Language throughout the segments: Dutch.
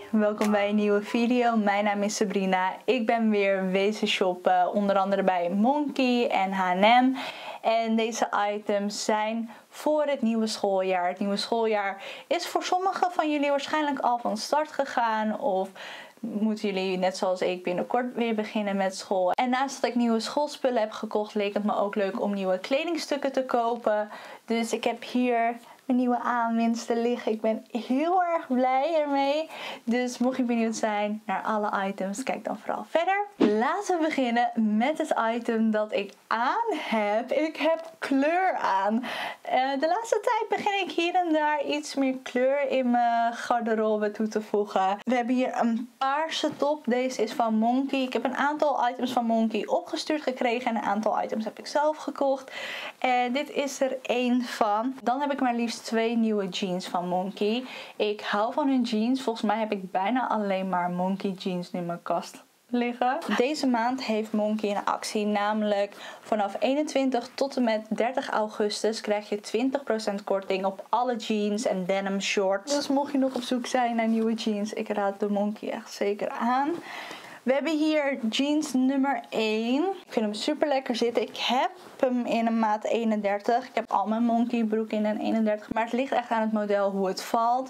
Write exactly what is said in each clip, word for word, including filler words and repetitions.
welkom bij een nieuwe video. Mijn naam is Sabrina. Ik ben weer wezen shoppen, onder andere bij Monki en H en M. En deze items zijn voor het nieuwe schooljaar. Het nieuwe schooljaar is voor sommigen van jullie waarschijnlijk al van start gegaan. Of moeten jullie, net zoals ik, binnenkort weer beginnen met school. En naast dat ik nieuwe schoolspullen heb gekocht, leek het me ook leuk om nieuwe kledingstukken te kopen. Dus ik heb hier mijn nieuwe aanwinsten liggen. Ik ben heel erg blij ermee. Dus mocht je benieuwd zijn naar alle items, kijk dan vooral verder. Laten we beginnen met het item dat ik aan heb. Ik heb kleur aan. Uh, de laatste tijd begin ik hier en daar iets meer kleur in mijn garderobe toe te voegen. We hebben hier een paarse top. Deze is van Monki. Ik heb een aantal items van Monki opgestuurd gekregen en een aantal items heb ik zelf gekocht. En dit is er één van. Dan heb ik maar liefst twee nieuwe jeans van Monki. Ik hou van hun jeans. Volgens mij heb ik bijna alleen maar Monki jeans nu in mijn kast liggen. Deze maand heeft Monki een actie, namelijk vanaf eenentwintig tot en met dertig augustus krijg je twintig procent korting op alle jeans en denim shorts. Dus mocht je nog op zoek zijn naar nieuwe jeans, ik raad de Monki echt zeker aan. We hebben hier jeans nummer één. Ik vind hem super lekker zitten. Ik heb hem in een maat eenendertig. Ik heb al mijn Monki broek in een eenendertig. Maar het ligt echt aan het model hoe het valt.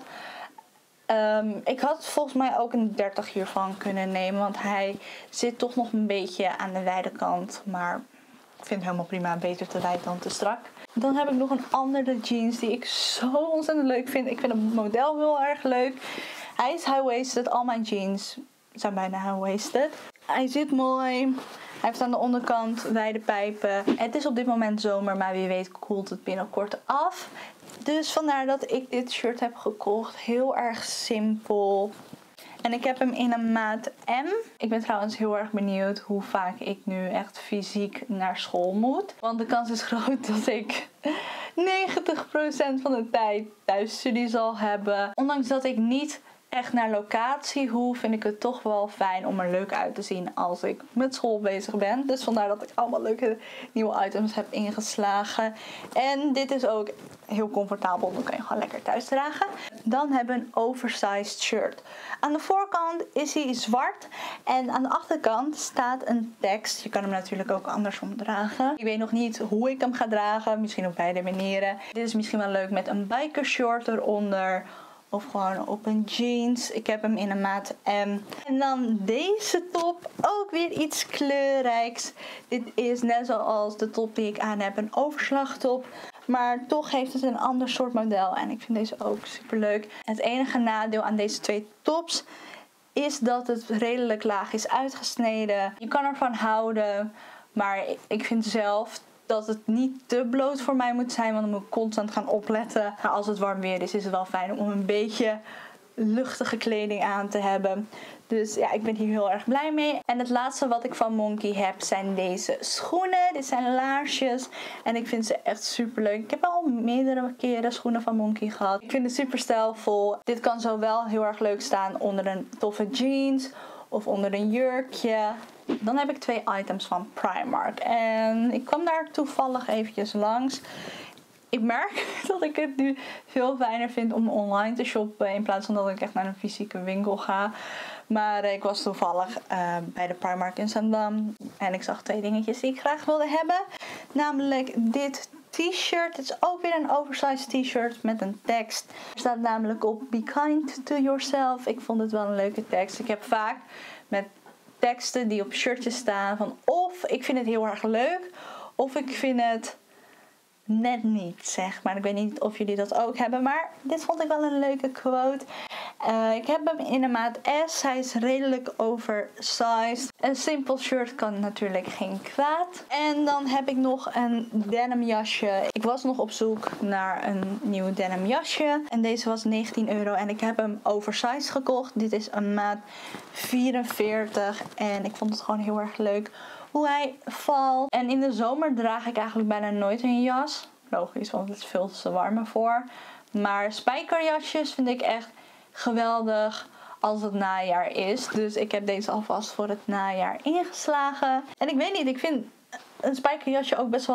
Um, ik had volgens mij ook een dertig hiervan kunnen nemen. Want hij zit toch nog een beetje aan de wijde kant. Maar ik vind het helemaal prima. Beter te wijd dan te strak. Dan heb ik nog een andere jeans die ik zo ontzettend leuk vind. Ik vind het model heel erg leuk. Hij is high-waisted. Al mijn jeans zijn bijna high-waisted. Hij zit mooi. Hij heeft aan de onderkant wijde pijpen. Het is op dit moment zomer, maar wie weet koelt het binnenkort af. Dus vandaar dat ik dit shirt heb gekocht. Heel erg simpel. En ik heb hem in een maat M. Ik ben trouwens heel erg benieuwd hoe vaak ik nu echt fysiek naar school moet. Want de kans is groot dat ik negentig procent van de tijd thuisstudie zal hebben. Ondanks dat ik niet echt naar locatie hoef, vind ik het toch wel fijn om er leuk uit te zien als ik met school bezig ben. Dus vandaar dat ik allemaal leuke nieuwe items heb ingeslagen. En dit is ook heel comfortabel, dan kan je gewoon lekker thuis dragen. Dan hebben we een oversized shirt. Aan de voorkant is hij zwart en aan de achterkant staat een tekst. Je kan hem natuurlijk ook andersom dragen. Ik weet nog niet hoe ik hem ga dragen, misschien op beide manieren. Dit is misschien wel leuk met een biker short eronder. Of gewoon op een jeans. Ik heb hem in een maat M. En dan deze top. Ook weer iets kleurrijks. Dit is net zoals de top die ik aan heb. Een overslagtop. Maar toch heeft het een ander soort model. En ik vind deze ook super leuk. Het enige nadeel aan deze twee tops is dat het redelijk laag is uitgesneden. Je kan ervan houden. Maar ik vind zelf dat het niet te bloot voor mij moet zijn, want dan moet ik constant gaan opletten. Maar als het warm weer is, is het wel fijn om een beetje luchtige kleding aan te hebben. Dus ja, ik ben hier heel erg blij mee. En het laatste wat ik van Monki heb zijn deze schoenen. Dit zijn laarsjes en ik vind ze echt super leuk. Ik heb al meerdere keren schoenen van Monki gehad. Ik vind het super stijlvol. Dit kan zowel heel erg leuk staan onder een toffe jeans of onder een jurkje. Dan heb ik twee items van Primark. En ik kwam daar toevallig eventjes langs. Ik merk dat ik het nu veel fijner vind om online te shoppen in plaats van dat ik echt naar een fysieke winkel ga. Maar ik was toevallig uh, bij de Primark in Zandam. En ik zag twee dingetjes die ik graag wilde hebben. Namelijk dit t-shirt. Het is ook weer een oversized t-shirt met een tekst. Er staat namelijk op Be kind to yourself. Ik vond het wel een leuke tekst. Ik heb vaak met teksten die op shirtjes staan van of ik vind het heel erg leuk of ik vind het net niet, zeg maar. Ik weet niet of jullie dat ook hebben, maar dit vond ik wel een leuke quote. Uh, ik heb hem in een maat S. Hij is redelijk oversized. Een simpel shirt kan natuurlijk geen kwaad. En dan heb ik nog een denim jasje. Ik was nog op zoek naar een nieuw denim jasje. En deze was negentien euro. En ik heb hem oversized gekocht. Dit is een maat vierenveertig. En ik vond het gewoon heel erg leuk hoe hij valt. En in de zomer draag ik eigenlijk bijna nooit een jas. Logisch, want het is veel te warm ervoor. Maar spijkerjasjes vind ik echt geweldig als het najaar is. Dus ik heb deze alvast voor het najaar ingeslagen. En ik weet niet, ik vind een spijkerjasje ook best wel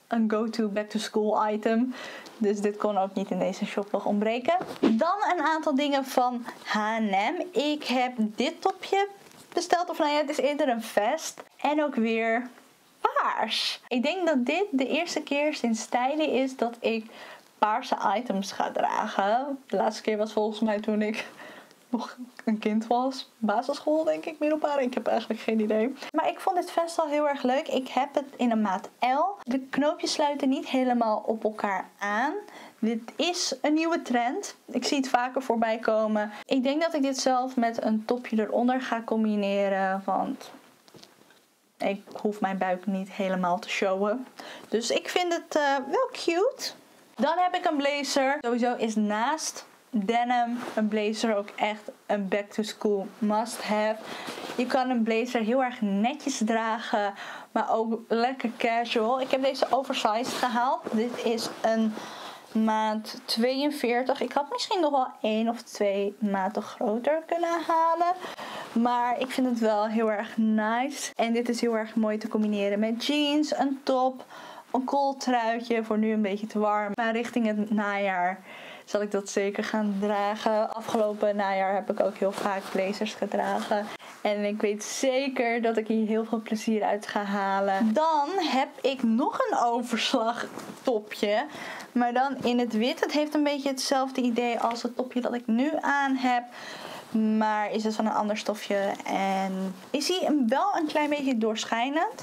een go-to back-to-school item. Dus dit kon ook niet in deze shoplog ontbreken. Dan een aantal dingen van H en M. Ik heb dit topje besteld. Of nou ja, het is eerder een vest. En ook weer paars. Ik denk dat dit de eerste keer sinds tijden is dat ik paarse items ga dragen. De laatste keer was volgens mij toen ik nog een kind was. Basisschool denk ik, middelbare. Ik heb eigenlijk geen idee. Maar ik vond dit vest al heel erg leuk. Ik heb het in een maat L. De knoopjes sluiten niet helemaal op elkaar aan. Dit is een nieuwe trend. Ik zie het vaker voorbij komen. Ik denk dat ik dit zelf met een topje eronder ga combineren. Want ik hoef mijn buik niet helemaal te showen. Dus ik vind het uh, wel cute. Dan heb ik een blazer. Sowieso is naast denim een blazer ook echt een back to school must have. Je kan een blazer heel erg netjes dragen, maar ook lekker casual. Ik heb deze oversized gehaald. Dit is een maat tweeënveertig. Ik had misschien nog wel één of twee maten groter kunnen halen. Maar ik vind het wel heel erg nice. En dit is heel erg mooi te combineren met jeans, een top, een kooltruitje voor nu een beetje te warm. Maar richting het najaar zal ik dat zeker gaan dragen. Afgelopen najaar heb ik ook heel vaak blazers gedragen. En ik weet zeker dat ik hier heel veel plezier uit ga halen. Dan heb ik nog een overslag topje. Maar dan in het wit. Het heeft een beetje hetzelfde idee als het topje dat ik nu aan heb. Maar is het van een ander stofje. En is hij wel een klein beetje doorschijnend.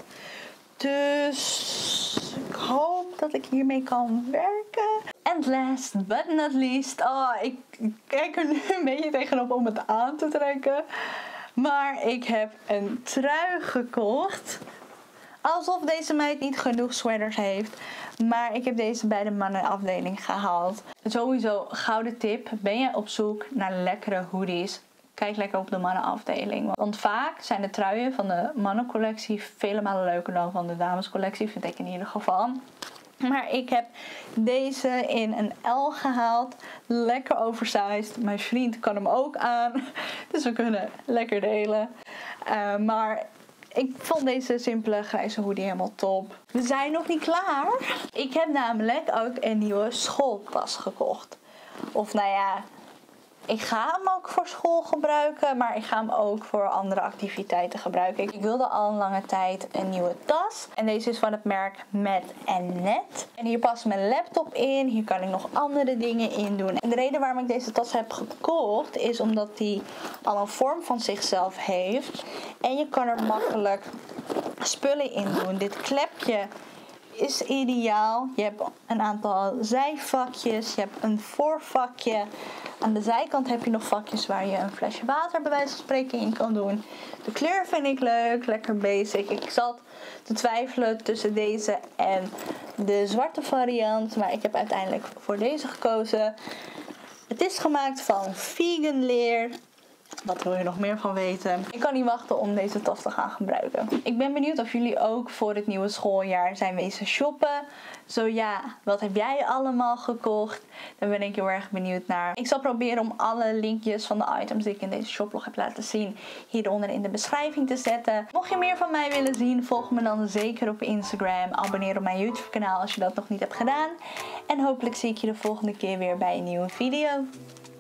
Dus ik hoop dat ik hiermee kan werken. And last but not least. Oh, ik kijk er nu een beetje tegenop om het aan te trekken. Maar ik heb een trui gekocht. Alsof deze meid niet genoeg sweaters heeft. Maar ik heb deze bij de mannenafdeling gehaald. Sowieso, gouden tip. Ben je op zoek naar lekkere hoodies? Kijk lekker op de mannenafdeling. Want vaak zijn de truien van de mannencollectie vele malen leuker dan van de damescollectie. Vind ik in ieder geval. Maar ik heb deze in een L gehaald. Lekker oversized. Mijn vriend kan hem ook aan. Dus we kunnen lekker delen. Uh, maar ik vond deze simpele grijze hoodie helemaal top. We zijn nog niet klaar. Ik heb namelijk ook een nieuwe schooltas gekocht. Of nou ja, ik ga hem ook voor school gebruiken, maar ik ga hem ook voor andere activiteiten gebruiken. Ik wilde al een lange tijd een nieuwe tas. En deze is van het merk Met en Net. En hier past mijn laptop in. Hier kan ik nog andere dingen in doen. En de reden waarom ik deze tas heb gekocht is omdat die al een vorm van zichzelf heeft. En je kan er makkelijk spullen in doen. Dit klepje is ideaal. Je hebt een aantal zijvakjes. Je hebt een voorvakje. Aan de zijkant heb je nog vakjes waar je een flesje water bij wijze van spreken in kan doen. De kleur vind ik leuk. Lekker basic. Ik zat te twijfelen tussen deze en de zwarte variant. Maar ik heb uiteindelijk voor deze gekozen. Het is gemaakt van vegan leer. Wat wil je nog meer van weten? Ik kan niet wachten om deze tas te gaan gebruiken. Ik ben benieuwd of jullie ook voor het nieuwe schooljaar zijn wezen shoppen. Zo ja, wat heb jij allemaal gekocht? Daar ben ik heel erg benieuwd naar. Ik zal proberen om alle linkjes van de items die ik in deze shoplog heb laten zien hieronder in de beschrijving te zetten. Mocht je meer van mij willen zien, volg me dan zeker op Instagram. Abonneer op mijn YouTube kanaal als je dat nog niet hebt gedaan. En hopelijk zie ik je de volgende keer weer bij een nieuwe video.